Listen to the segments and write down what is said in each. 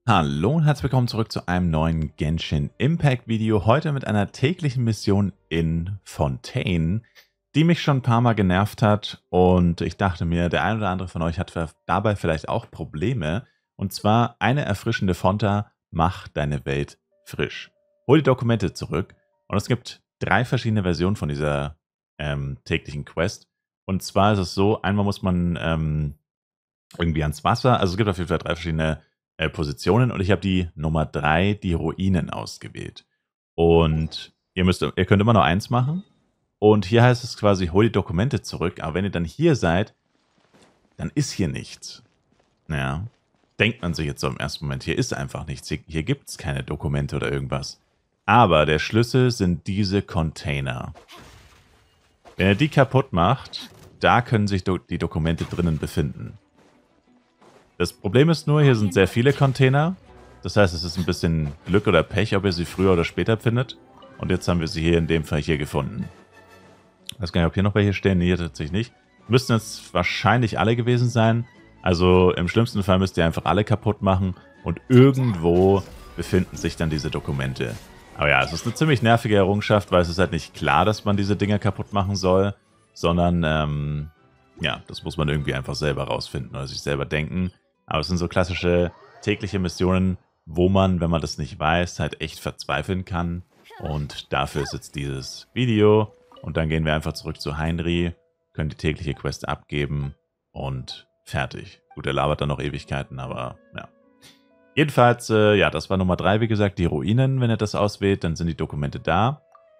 Hallo und herzlich willkommen zurück zu einem neuen Genshin Impact Video. Heute mit einer täglichen Mission in Fontaine, die mich schon ein paar Mal genervt hat. Und ich dachte mir, der ein oder andere von euch hat dabei vielleicht auch Probleme. Und zwar eine erfrischende Fonta macht deine Welt frisch. Hol die Dokumente zurück. Und es gibt 3 verschiedene Versionen von dieser täglichen Quest. Und zwar ist es so, einmal muss man irgendwie ans Wasser. Also es gibt auf jeden Fall 3 verschiedene Positionen und ich habe die Nummer 3, die Ruinen, ausgewählt. Und ihr könnt immer nur eins machen. Und hier heißt es quasi, hol die Dokumente zurück. Aber wenn ihr dann hier seid, dann ist hier nichts. Ja. Denkt man sich jetzt so im ersten Moment, hier ist einfach nichts. Hier gibt es keine Dokumente oder irgendwas. Aber der Schlüssel sind diese Container. Wenn ihr die kaputt macht, da können sich die Dokumente drinnen befinden. Das Problem ist nur, hier sind sehr viele Container. Das heißt, es ist ein bisschen Glück oder Pech, ob ihr sie früher oder später findet. Und jetzt haben wir sie hier in dem Fall hier gefunden. Ich weiß gar nicht, ob hier noch welche stehen. Nee, hier tatsächlich nicht. Müssten jetzt wahrscheinlich alle gewesen sein. Also im schlimmsten Fall müsst ihr einfach alle kaputt machen. Und irgendwo befinden sich dann diese Dokumente. Aber ja, es ist eine ziemlich nervige Errungenschaft, weil es ist halt nicht klar, dass man diese Dinger kaputt machen soll. Sondern, ja, das muss man irgendwie einfach selber rausfinden oder sich selber denken. Aber es sind so klassische tägliche Missionen, wo man, wenn man das nicht weiß, halt echt verzweifeln kann. Und dafür ist jetzt dieses Video. Und dann gehen wir einfach zurück zu Heinri, können die tägliche Quest abgeben und fertig. Gut, er labert dann noch Ewigkeiten, aber ja. Jedenfalls, ja, das war Nummer 3, wie gesagt, die Ruinen. Wenn ihr das auswählt, dann sind die Dokumente da.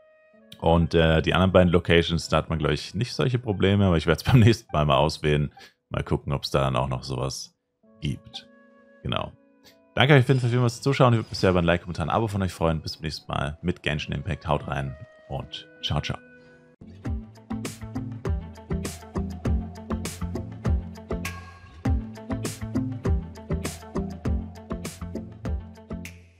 Und die anderen beiden Locations, da hat man, glaube ich, nicht solche Probleme. Aber ich werde es beim nächsten Mal mal auswählen. Mal gucken, ob es da dann auch noch sowas gibt. Genau. Danke euch auf jeden Fall fürs Zuschauen. Ich würde mich sehr über ein Like, Kommentar, ein Abo von euch freuen. Bis zum nächsten Mal mit Genshin Impact. Haut rein und ciao, ciao.